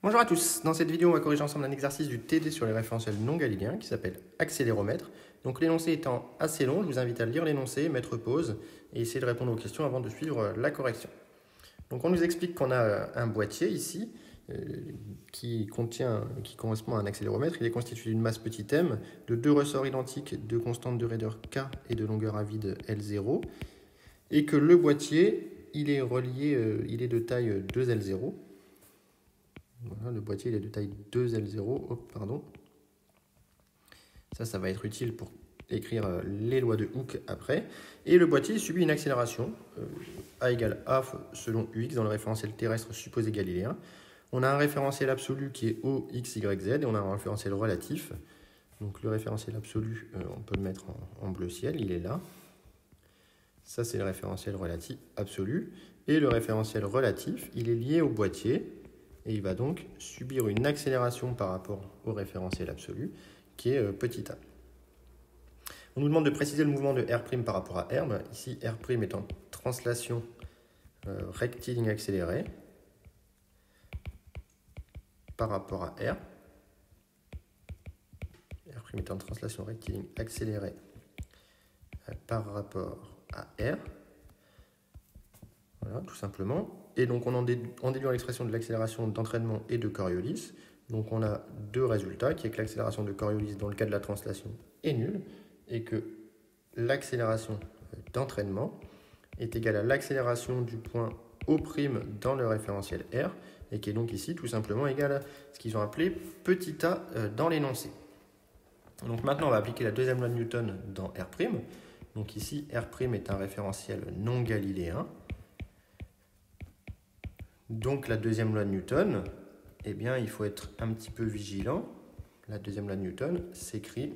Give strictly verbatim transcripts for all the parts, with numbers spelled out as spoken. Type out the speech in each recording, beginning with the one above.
Bonjour à tous, dans cette vidéo on va corriger ensemble un exercice du T D sur les référentiels non galiléens qui s'appelle accéléromètre. Donc l'énoncé étant assez long, je vous invite à lire l'énoncé, mettre pause et essayer de répondre aux questions avant de suivre la correction. Donc on nous explique qu'on a un boîtier ici euh, qui, contient, qui correspond à un accéléromètre. Il est constitué d'une masse petit m, de deux ressorts identiques de constante de raideur K et de longueur à vide L zéro et que le boîtier il est relié, euh, il est de taille deux L zéro. Voilà, le boîtier il est de taille deux L zéro. Hop, pardon. Ça, ça va être utile pour écrire les lois de Hooke après. Et le boîtier subit une accélération, euh, A égale A selon U X dans le référentiel terrestre supposé galiléen. On a un référentiel absolu qui est O, X, Y, Z et on a un référentiel relatif. Donc le référentiel absolu, euh, on peut le mettre en, en bleu ciel, il est là. Ça, c'est le référentiel relatif absolu. Et le référentiel relatif, il est lié au boîtier. Et il va donc subir une accélération par rapport au référentiel absolu, qui est petit a. On nous demande de préciser le mouvement de R' par rapport à R. Ici, R' est en translation euh, rectiligne accélérée par rapport à R. R' est en translation rectiligne accélérée euh, par rapport à R. Voilà, tout simplement. Et donc, on en, dé en déduit l'expression de l'accélération d'entraînement et de Coriolis. Donc, on a deux résultats, qui est que l'accélération de Coriolis dans le cas de la translation est nulle et que l'accélération d'entraînement est égale à l'accélération du point O' dans le référentiel R et qui est donc ici tout simplement égale à ce qu'ils ont appelé petit a dans l'énoncé. Donc, maintenant, on va appliquer la deuxième loi de Newton dans R'. Donc, ici, R' est un référentiel non galiléen. Donc la deuxième loi de Newton, eh bien, il faut être un petit peu vigilant. La deuxième loi de Newton s'écrit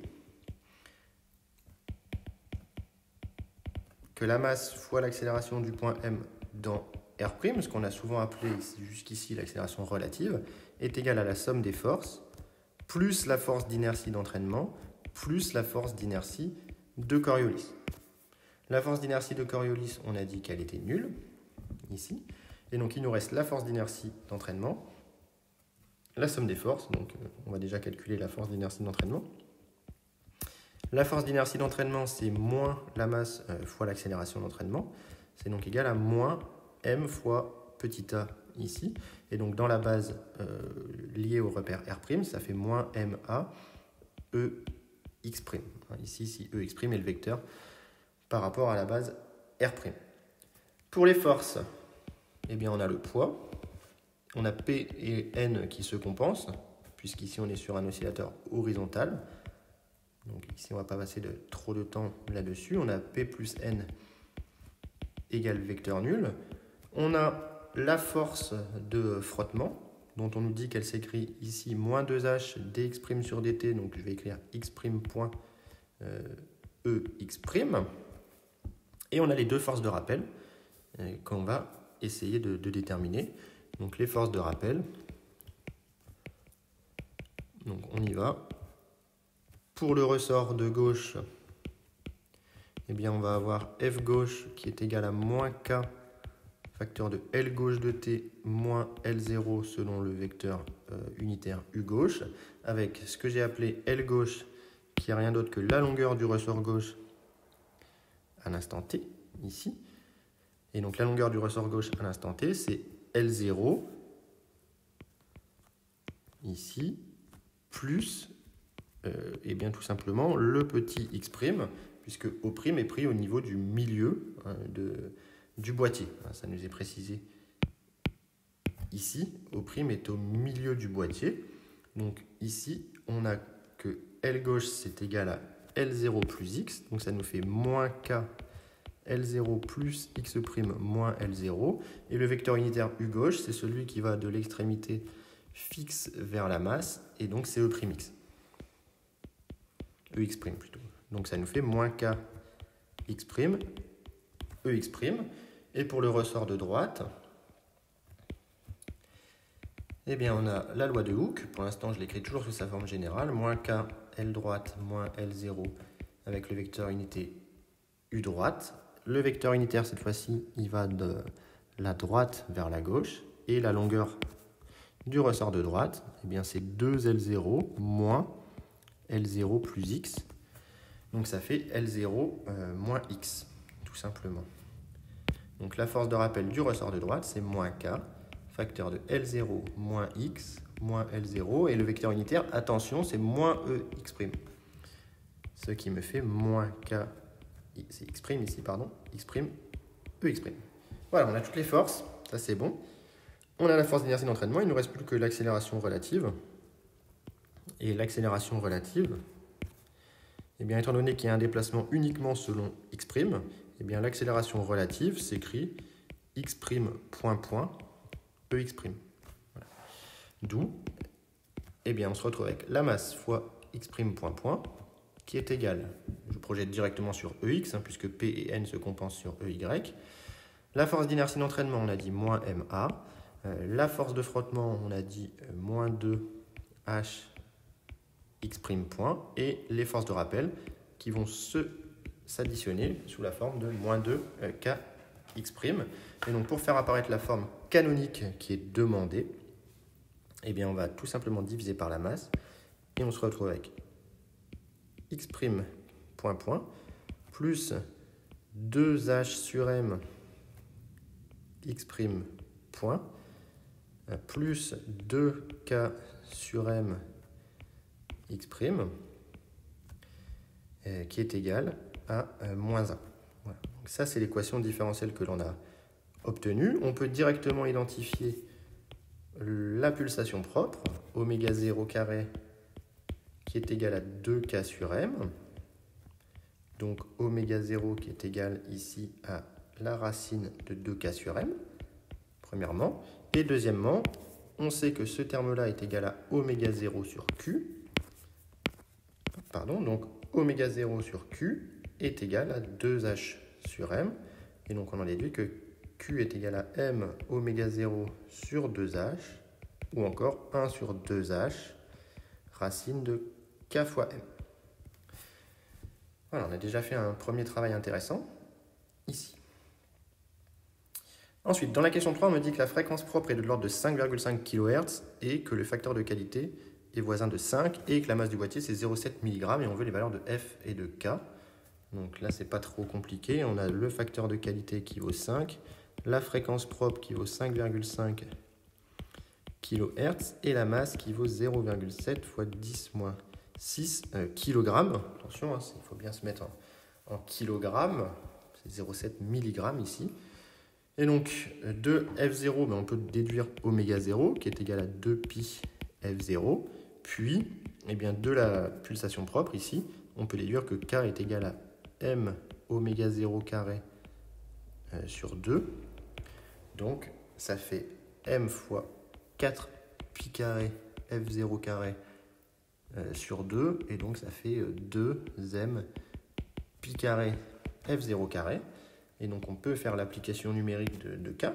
que la masse fois l'accélération du point M dans R', ce qu'on a souvent appelé jusqu'ici l'accélération relative, est égale à la somme des forces, plus la force d'inertie d'entraînement, plus la force d'inertie de Coriolis. La force d'inertie de Coriolis, on a dit qu'elle était nulle, ici. Et donc, il nous reste la force d'inertie d'entraînement, la somme des forces. Donc, on va déjà calculer la force d'inertie d'entraînement. La force d'inertie d'entraînement, c'est moins la masse fois l'accélération d'entraînement. C'est donc égal à moins m fois petit a ici. Et donc, dans la base euh, liée au repère R', ça fait moins ma e x'. Ici, si e x' est le vecteur par rapport à la base R'. Pour les forces, eh bien, on a le poids, on a P et N qui se compensent, puisqu'ici on est sur un oscillateur horizontal. Donc ici, on ne va pas passer de, trop de temps là-dessus. On a P plus N égale vecteur nul. On a la force de frottement, dont on nous dit qu'elle s'écrit ici moins deux h dx' sur dt, donc je vais écrire x' point euh, ex'. Et on a les deux forces de rappel euh, qu'on va essayer de, de déterminer. Donc les forces de rappel. Donc on y va. Pour le ressort de gauche, eh bien on va avoir F gauche qui est égal à moins K facteur de L gauche de T moins L zéro selon le vecteur euh, unitaire U gauche, avec ce que j'ai appelé L gauche qui n'est rien d'autre que la longueur du ressort gauche à l'instant T, ici. Et donc la longueur du ressort gauche à l'instant T, c'est L zéro, ici, plus, euh, et bien tout simplement, le petit x', puisque O' est pris au niveau du milieu hein, de, du boîtier. Ça nous est précisé ici, O' est au milieu du boîtier. Donc ici, on a que L gauche, c'est égal à L zéro plus x, donc ça nous fait moins K L zéro plus x' moins L zéro. Et le vecteur unitaire U gauche, c'est celui qui va de l'extrémité fixe vers la masse. Et donc, c'est E'x. Ex' plutôt. Donc, ça nous fait moins K x', Ex'. Et pour le ressort de droite, eh bien, on a la loi de Hooke. Pour l'instant, je l'écris toujours sous sa forme générale. Moins K L droite moins L zéro avec le vecteur unité U droite. Le vecteur unitaire, cette fois-ci, il va de la droite vers la gauche. Et la longueur du ressort de droite, eh bien c'est deux L zéro moins L zéro plus X. Donc ça fait L zéro euh, moins X, tout simplement. Donc la force de rappel du ressort de droite, c'est moins K, facteur de L zéro moins X, moins L zéro. Et le vecteur unitaire, attention, c'est moins E X'. Ce qui me fait moins K, c'est X' ici, pardon, X', E X'. Voilà, on a toutes les forces, ça c'est bon. On a la force d'inertie d'entraînement, il ne nous reste plus que l'accélération relative. Et l'accélération relative, eh bien, étant donné qu'il y a un déplacement uniquement selon X', eh bien, l'accélération relative s'écrit X' point point E X'. Voilà. D'où, eh bien, on se retrouve avec la masse fois X' point point, qui est égale, je projette directement sur E X, hein, puisque P et N se compensent sur E Y. La force d'inertie d'entraînement, on a dit moins M A. Euh, la force de frottement, on a dit euh, moins deux H X' point. Et les forces de rappel qui vont se s'additionner sous la forme de moins deux euh, K X'. Et donc pour faire apparaître la forme canonique qui est demandée, eh bien on va tout simplement diviser par la masse. Et on se retrouve avec X' point point plus deux H sur M X' point plus deux K sur M X' euh, qui est égal à euh, moins un. Voilà. Donc ça, c'est l'équation différentielle que l'on a obtenue. On peut directement identifier la pulsation propre, oméga zéro carré, qui est égal à deux K sur M. Donc oméga zéro qui est égal ici à la racine de deux K sur M, premièrement. Et deuxièmement, on sait que ce terme-là est égal à oméga zéro sur Q. Pardon, donc oméga zéro sur Q est égal à deux H sur M. Et donc on en déduit que Q est égal à M oméga zéro sur deux H, ou encore un sur deux H, racine de K fois M. Voilà, on a déjà fait un premier travail intéressant, ici. Ensuite, dans la question trois, on me dit que la fréquence propre est de l'ordre de cinq virgule cinq kilohertz et que le facteur de qualité est voisin de cinq et que la masse du boîtier c'est zéro virgule sept milligrammes et on veut les valeurs de F et de K. Donc là, c'est pas trop compliqué. On a le facteur de qualité qui vaut cinq, la fréquence propre qui vaut cinq virgule cinq kilohertz et la masse qui vaut zéro virgule sept fois dix moins six euh, kilogrammes. Attention, hein, il faut bien se mettre en, en kilogrammes. C'est zéro virgule sept milligrammes ici. Et donc, de F zéro, ben on peut déduire oméga zéro, qui est égal à deux pi F zéro. Puis, eh bien, de la pulsation propre, ici, on peut déduire que K est égal à M oméga zéro carré euh, sur deux. Donc, ça fait M fois quatre pi carré F zéro carré euh, sur deux. Et donc, ça fait deux M pi carré F zéro carré. Et donc, on peut faire l'application numérique de, de K.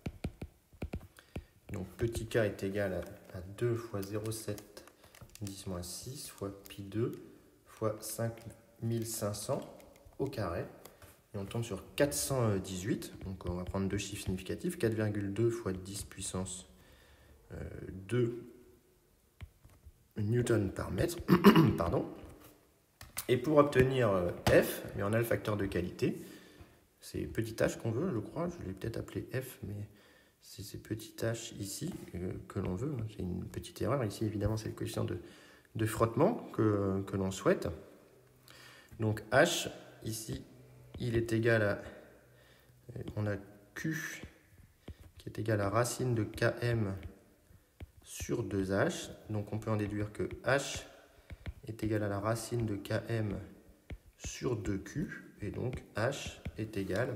Donc, petit k est égal à, à deux fois zéro virgule sept dix moins six fois pi deux fois cinq mille cinq cents au carré. Et on tombe sur quatre cent dix-huit. Donc, on va prendre deux chiffres significatifs. quatre virgule deux fois dix puissance euh, deux newtons par mètre. Pardon. Et pour obtenir F, on a le facteur de qualité. C'est petit h qu'on veut, je crois. Je l'ai peut-être appelé F, mais c'est ces petits h ici euh, que l'on veut. C'est une petite erreur. Ici, évidemment, c'est le coefficient de, de frottement que, que l'on souhaite. Donc, H, ici, il est égal à... On a Q qui est égal à racine de Km sur deux H. Donc, on peut en déduire que H est égal à la racine de Km sur deux Q. Et donc, H est égal...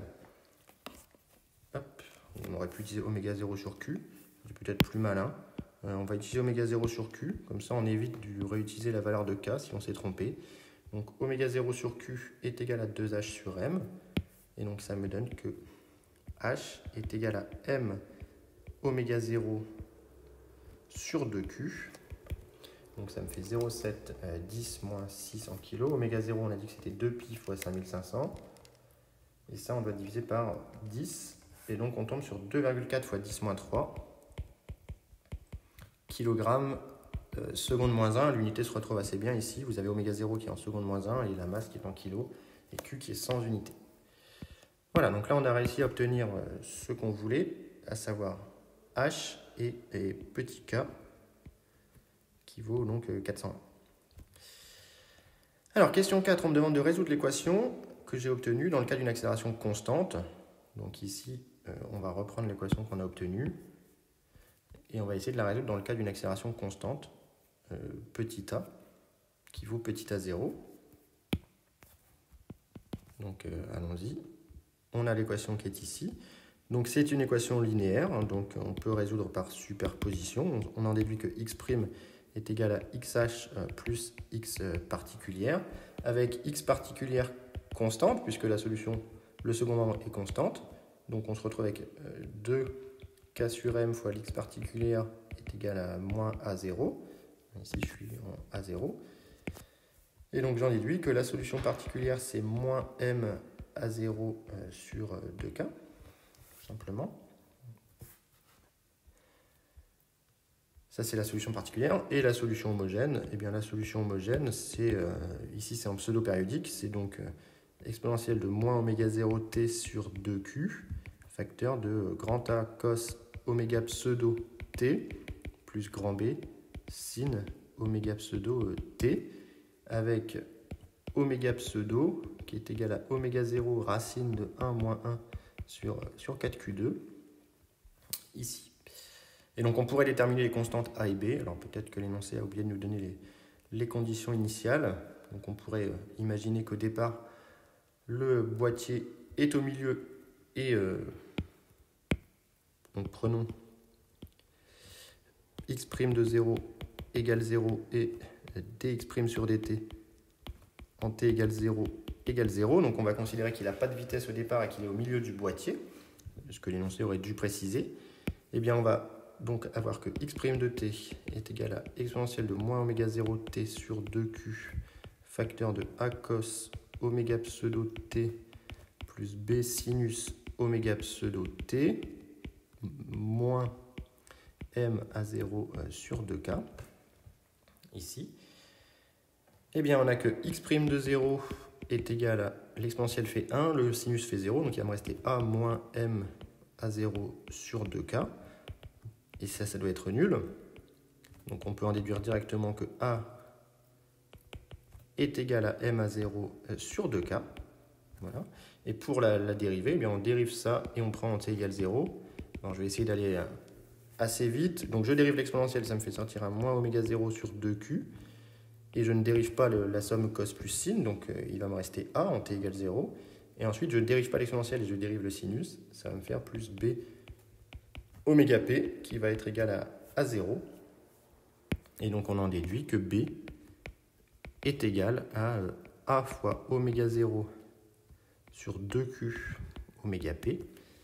Hop, on aurait pu utiliser oméga zéro sur Q. C'est peut-être plus malin. Euh, on va utiliser oméga zéro sur Q. Comme ça, on évite de réutiliser la valeur de K si on s'est trompé. Donc, oméga zéro sur Q est égal à deux H sur M. Et donc, ça me donne que H est égal à M oméga zéro sur deux Q. Donc, ça me fait zéro virgule sept euh, dix moins six en kg. Oméga zéro, on a dit que c'était deux pi fois cinq mille cinq cents. Et ça, on doit diviser par dix. Et donc, on tombe sur deux virgule quatre fois dix moins trois. kilogrammes euh, seconde moins un. L'unité se retrouve assez bien ici. Vous avez oméga zéro qui est en seconde moins un et la masse qui est en kilos et Q qui est sans unité. Voilà, donc là on a réussi à obtenir euh, ce qu'on voulait, à savoir H et, et petit k qui vaut donc euh, quatre cent un. Alors, question quatre, on me demande de résoudre l'équation que j'ai obtenue dans le cas d'une accélération constante. Donc ici, euh, on va reprendre l'équation qu'on a obtenue et on va essayer de la résoudre dans le cas d'une accélération constante, euh, petit a, qui vaut petit a zéro. Donc euh, allons-y. On a l'équation qui est ici. Donc c'est une équation linéaire, hein, donc on peut résoudre par superposition. On, on en déduit que x' est égal à xh plus x particulière, avec x particulière constante, puisque la solution, le second membre est constante. Donc on se retrouve avec deux k sur m fois l'x particulière est égal à moins a zéro. Ici je suis en a zéro. Et donc j'en déduis que la solution particulière c'est moins m a zéro sur deux k, tout simplement. Ça, c'est la solution particulière. Et la solution homogène, eh bien, la solution homogène, c'est euh, ici, c'est en pseudo-périodique. C'est donc euh, exponentielle de moins oméga zéro t sur deux q, facteur de grand A cos oméga pseudo t plus grand B sin oméga pseudo t, avec oméga pseudo qui est égal à oméga zéro racine de un moins un sur, sur quatre q deux, ici. Et donc on pourrait déterminer les constantes A et B. Alors peut-être que l'énoncé a oublié de nous donner les, les conditions initiales. Donc on pourrait imaginer qu'au départ, le boîtier est au milieu et euh, donc prenons x' de zéro égale zéro et dx' sur dt en t égale zéro égale zéro. Donc on va considérer qu'il n'a pas de vitesse au départ et qu'il est au milieu du boîtier, ce que l'énoncé aurait dû préciser. Eh bien on va donc avoir que x' de t est égal à exponentielle de moins oméga zéro t sur deux q, facteur de a cos oméga pseudo t plus b sinus oméga pseudo t, moins m à zéro sur deux k, ici. Eh bien, on a que x' de zéro est égal à l'exponentielle fait un, le sinus fait zéro, donc il va me rester a moins m à zéro sur deux k. Et ça, ça doit être nul. Donc on peut en déduire directement que A est égal à m à zéro sur deux k. Voilà. Et pour la, la dérivée, eh bien on dérive ça et on prend en t égale zéro. Alors je vais essayer d'aller assez vite. Donc je dérive l'exponentielle, ça me fait sortir un moins oméga zéro sur deux q. Et je ne dérive pas le, la somme cos plus sin, donc euh, il va me rester A en t égale zéro. Et ensuite, je ne dérive pas l'exponentielle et je dérive le sinus. Ça va me faire plus B oméga p qui va être égal à, à zéro. Et donc on en déduit que B est égal à euh, A fois oméga zéro sur deux q oméga p.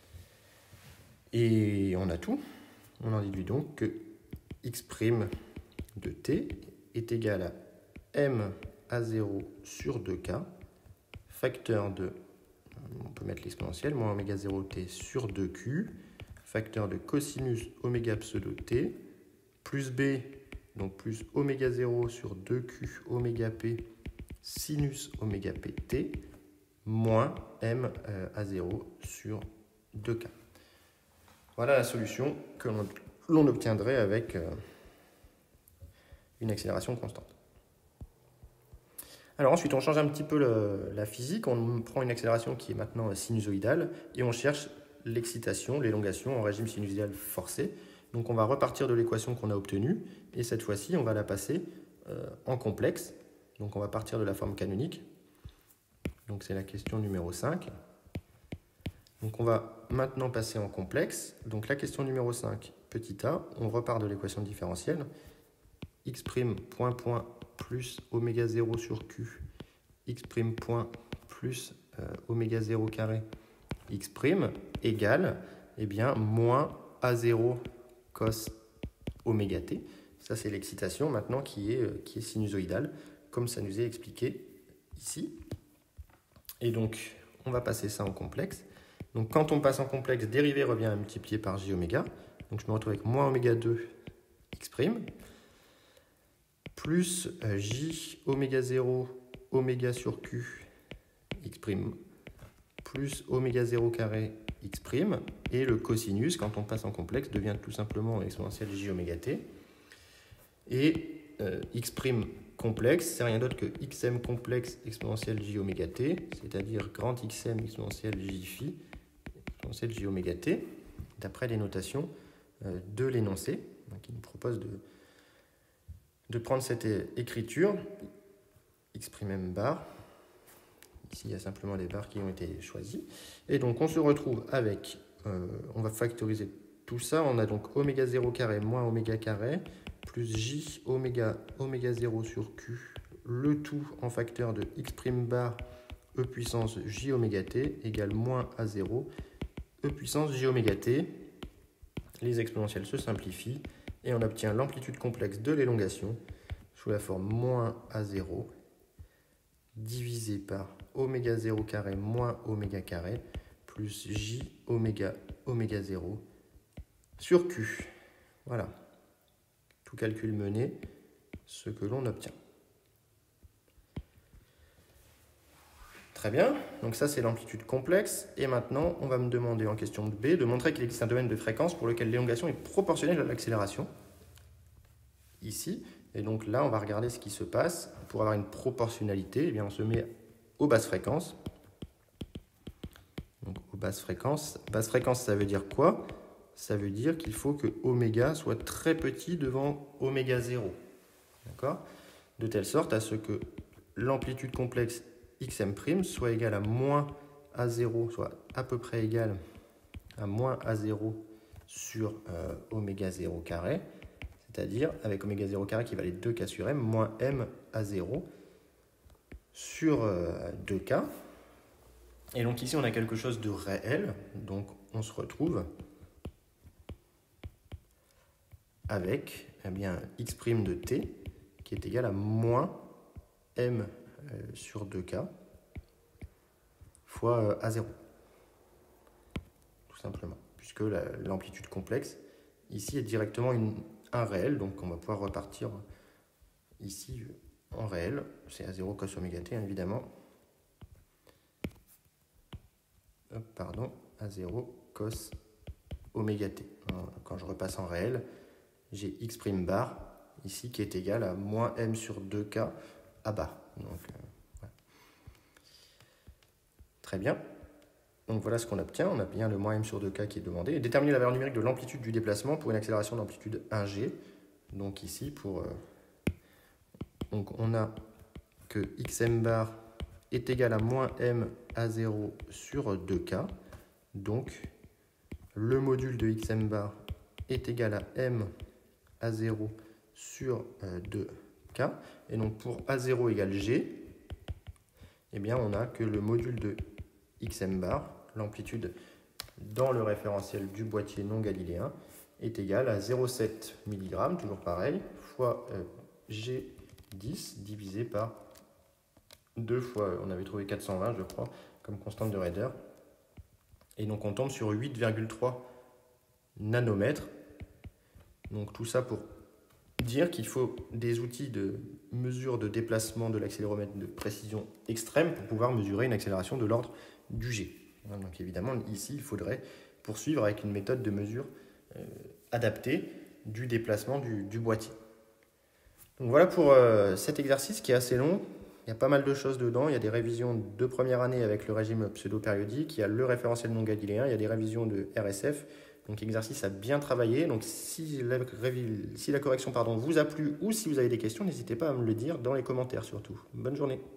Et on a tout. On en déduit donc que x' de t est égal à m à zéro sur deux k, facteur de, on peut mettre l'exponentielle, moins oméga zéro t sur deux q, facteur de cosinus oméga pseudo t, plus b, donc plus oméga zéro sur deux q oméga p sinus oméga pt, moins m à zéro sur deux k. Voilà la solution que l'on obtiendrait avec euh, une accélération constante. Alors ensuite, on change un petit peu le, la physique. On prend une accélération qui est maintenant sinusoïdale et on cherche l'excitation, l'élongation en régime sinusoïdal forcé. Donc on va repartir de l'équation qu'on a obtenue et cette fois-ci, on va la passer euh, en complexe. Donc on va partir de la forme canonique. Donc c'est la question numéro cinq. Donc on va maintenant passer en complexe. Donc la question numéro cinq, petit a, on repart de l'équation différentielle. x' point point plus oméga zéro sur q, x' point plus euh, oméga zéro carré, x' égale eh bien, moins a zéro cos oméga t. Ça, c'est l'excitation maintenant qui est, euh, qui est sinusoïdale, comme ça nous est expliqué ici. Et donc, on va passer ça en complexe. Donc, quand on passe en complexe, dérivée revient à multiplier par j oméga. Donc, je me retrouve avec moins oméga deux x', plus j oméga zéro oméga sur q x', plus oméga zéro carré x', et le cosinus, quand on passe en complexe, devient tout simplement exponentielle j oméga t. Et euh, x' complexe, c'est rien d'autre que xm complexe exponentielle j oméga t, c'est-à-dire grand xm exponentielle j phi exponentielle j oméga t, d'après les notations euh, de l'énoncé, qui nous propose de, de prendre cette écriture, x' bar. Ici, il y a simplement les barres qui ont été choisies. Et donc, on se retrouve avec, euh, on va factoriser tout ça. On a donc oméga zéro carré moins oméga carré, plus j oméga, oméga zéro sur q, le tout en facteur de x' bar e puissance j oméga t égale moins a zéro e puissance j oméga t. Les exponentielles se simplifient et on obtient l'amplitude complexe de l'élongation sous la forme moins a zéro divisé par oméga zéro carré moins oméga carré plus j oméga oméga zéro sur q. Voilà. Tout calcul mené, ce que l'on obtient. Très bien, donc ça c'est l'amplitude complexe. Et maintenant, on va me demander en question de B de montrer qu'il existe un domaine de fréquence pour lequel l'élongation est proportionnelle à l'accélération. Ici. Et donc là, on va regarder ce qui se passe. Pour avoir une proportionnalité, eh bien, on se met aux basses fréquences. Donc aux basses fréquences. Basse fréquence, ça veut dire quoi? Ça veut dire qu'il faut que oméga soit très petit devant oméga zéro. D'accord? De telle sorte à ce que l'amplitude complexe xm' soit égale à moins a zéro, soit à peu près égale à moins a zéro sur euh, oméga zéro carré. C'est-à-dire avec oméga zéro carré qui valait deux k sur m, moins m a zéro sur euh, deux k. Et donc ici, on a quelque chose de réel. Donc on se retrouve avec eh bien, x' de t qui est égal à moins m euh, sur deux k fois euh, a zéro. Tout simplement. Puisque l'amplitude complexe ici est directement une un réel, donc on va pouvoir repartir ici en réel, c'est a zéro cos oméga t, hein, évidemment. Hop, pardon, a zéro cos oméga t. Quand je repasse en réel, j'ai x' bar, ici, qui est égal à moins m sur deux k à bar. Donc, euh, voilà. Très bien. Donc voilà ce qu'on obtient. On a bien le moins m sur deux k qui est demandé. Et déterminer la valeur numérique de l'amplitude du déplacement pour une accélération d'amplitude un g. Donc ici, pour, euh, donc on a que xm bar est égal à moins m a zéro sur deux k. Donc le module de xm bar est égal à m a zéro sur euh, deux k. Et donc pour a zéro égale g, eh bien on a que le module de xm bar, l'amplitude dans le référentiel du boîtier non galiléen, est égal à zéro virgule sept milligrammes, toujours pareil, fois euh, G dix divisé par deux fois, on avait trouvé quatre cent vingt je crois, comme constante de raideur. Et donc on tombe sur huit virgule trois nanomètres. Donc tout ça pour dire qu'il faut des outils de mesure de déplacement de l'accéléromètre de précision extrême pour pouvoir mesurer une accélération de l'ordre du G. Donc évidemment, ici, il faudrait poursuivre avec une méthode de mesure euh, adaptée du déplacement du, du boîtier. Donc voilà pour euh, cet exercice qui est assez long. Il y a pas mal de choses dedans. Il y a des révisions de première année avec le régime pseudo-périodique. Il y a le référentiel non galiléen. Il y a des révisions de R S F. Donc exercice à bien travailler. Donc si la, si la correction pardon, vous a plu ou si vous avez des questions, n'hésitez pas à me le dire dans les commentaires surtout. Bonne journée.